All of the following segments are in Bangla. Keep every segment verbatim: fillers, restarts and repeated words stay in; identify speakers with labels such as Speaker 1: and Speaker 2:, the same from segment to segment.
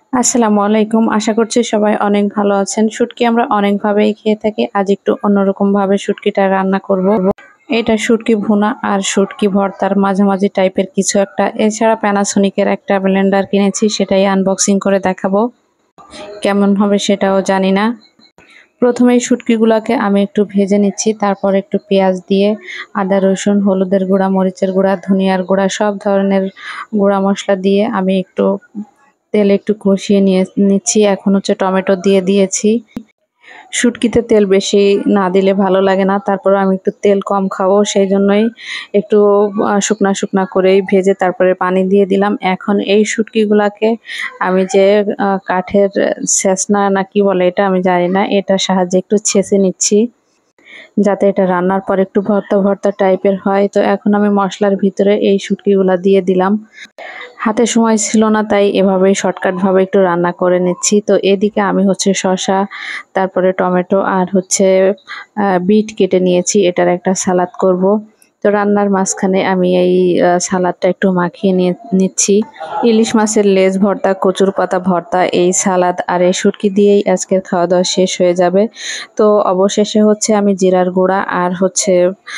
Speaker 1: আসসালামু আলাইকুম। আশা করছি সবাই অনেক ভালো আছেন। শুটকি আমরা অনেকভাবেই খেয়ে থাকি। আজ একটু অন্যরকম ভাবে শুটকিটা রান্না করব। এটা শুটকি ভুনা আর শুটকি ভর্তার মাঝামাঝি টাইপের কিছু একটা। এছাড়া প্যানাসোনিকের একটা ব্লেন্ডার কিনেছি, সেটাই আনবক্সিং করে দেখাবো। কেমন হবে সেটাও জানি না। প্রথমেই শুটকিগুলোকে আমি একটু ভেজে নিচ্ছি, তারপর একটু পেঁয়াজ দিয়ে আদা রসুন হলুদের গুঁড়া মরিচের গুঁড়া ধনিয়ার গুঁড়া সব ধরনের গুঁড়া মশলা দিয়ে আমি একটু তেলে একটু কষিয়ে নিয়ে নিচ্ছি। এখন হচ্ছে টমেটো দিয়ে দিয়েছি। শুটকিতে তেল বেশি না দিলে ভালো লাগে না, তারপর আমি একটু তেল কম খাবো সেই জন্যই একটু শুকনা শুকনা করেই ভেজে তারপরে পানি দিয়ে দিলাম। এখন এই শুটকিগুলাকে আমি যে কাঠের ছেঁচনা না কি বলে এটা আমি জানি না, এটার সাহায্যে একটু ছেঁচে নিচ্ছি যাতে এটা রান্নার পর একটু ভর্তা ভর্তা টাইপের হয়। তো এখন আমি মশলার ভিতরে এই শুটকিগুলা দিয়ে দিলাম। হাতে সময় ছিল না, তাই এভাবেই শর্টকাট ভাবে একটু রান্না করে নিচ্ছি। তো এদিকে আমি হচ্ছে শসা, তারপরে টমেটো আর হচ্ছে বিট কেটে নিয়েছি, এটার একটা সালাদ করব। তো রান্নার মাঝখানে আমি এই সালাদটা একটু মাখিয়ে নিয়ে নিচ্ছি। ইলিশ মাছের লেজ ভর্তা, কচুর পাতা ভর্তা, এই সালাদ আর এই শুটকি দিয়েই আজকের খাওয়া দাওয়া শেষ হয়ে যাবে। তো অবশেষে হচ্ছে আমি জিরার গুঁড়া আর হচ্ছে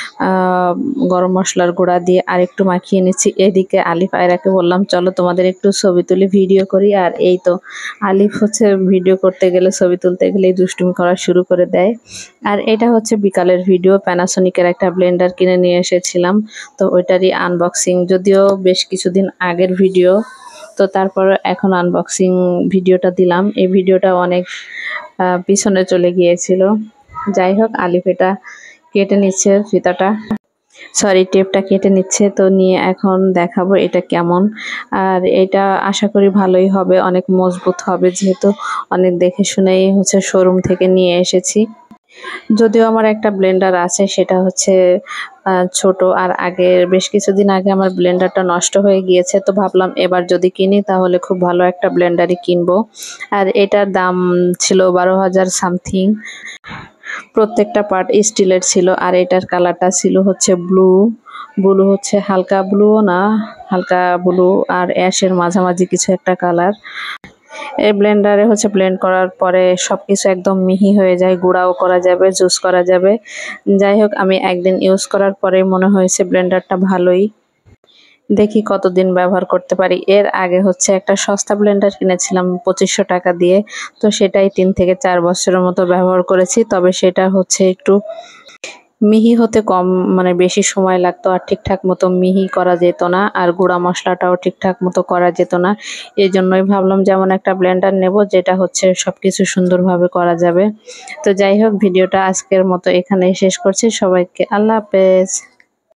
Speaker 1: গরম মশলার গুঁড়া দিয়ে আর একটু মাখিয়ে নিচ্ছি। এদিকে আলিফ আয়রাকে বললাম চলো তোমাদের একটু ছবি তুলি ভিডিও করি, আর এই তো আলিফ হচ্ছে ভিডিও করতে গেলে ছবি তুলতে গেলে দুষ্টুমি করা শুরু করে দেয়। আর এটা হচ্ছে বিকালের ভিডিও, প্যানাসোনিকের একটা ব্লেন্ডার কিনে নিয়ে এসেছিলাম, তো ওইটারই আনবক্সিং, যদিও বেশ কিছুদিন আগের ভিডিও, তো তারপর এখন আনবক্সিং ভিডিওটা দিলাম। এই ভিডিওটা অনেক পিছনে চলে গিয়েছিল। যাই হোক, আলিফ এটা কেটে নিচ্ছে ফিতাটা, সরি টেপটা কেটে নিচ্ছে। তো নিয়ে এখন দেখাবো এটা কেমন। আর এটা আশা করি ভালোই হবে, অনেক মজবুত হবে, যেহেতু অনেক দেখে শুনেই হচ্ছে শোরুম থেকে নিয়ে এসেছি। যদিও আমার একটা ব্লেন্ডার আছে, সেটা হচ্ছে ছোট, আর আগে বেশ কিছুদিন আগে আমার ব্লেন্ডারটা নষ্ট হয়ে গিয়েছে। তো ভাবলাম এবার যদি কিনি তাহলে খুব ভালো একটা ব্লেন্ডারই কিনবো। আর এটার দাম ছিল বারো হাজার সামথিং। প্রত্যেকটা পার্ট স্টিলের ছিল, আর এটার কালারটা ছিল হচ্ছে ব্লু ব্লু হচ্ছে হালকা ব্লুও না, হালকা ব্লু আর অ্যাশের মাঝামাঝি কিছু একটা কালার। এই ব্লেন্ডারে হচ্ছে ব্লেন্ড করার পরে সবকিছু একদম মিহি হয়ে যায়, গুঁড়াও করা যাবে, জুস করা যাবে। যাই হোক, আমি একদিন ইউজ করার পরে মনে হয়েছে ব্লেন্ডারটা ভালোই, দেখি কতদিন ব্যবহার করতে পারি। এর আগে হচ্ছে একটা সস্তা ব্লেন্ডার কিনেছিলাম পঁচিশশো টাকা দিয়ে, তো সেটাই তিন থেকে চার বছরের মতো ব্যবহার করেছি। তবে সেটা হচ্ছে একটু মিহি হতে কম মানে বেশি সময় লাগতো, আর ঠিকঠাক মতো মিহি করা যেত না, আর গুঁড়া মশলাটাও ঠিকঠাক মতো করা যেত না। এই জন্যই ভাবলাম যেমন একটা ব্লেন্ডার নেব যেটা হচ্ছে সবকিছু সুন্দরভাবে করা যাবে। তো যাই হোক, ভিডিওটা আজকের মতো এখানেই শেষ করছি। সবাইকে আল্লাহ হাফেজ।